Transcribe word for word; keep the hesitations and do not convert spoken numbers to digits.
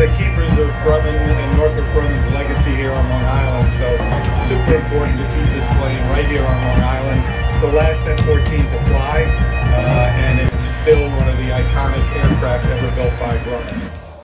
the keepers of Grumman and Northrop Grumman's legacy here on Long Island, so super important to keep this plane right here on Long Island. It's the last F fourteen to fly, uh, and it's still one of the iconic aircraft ever built by Grumman.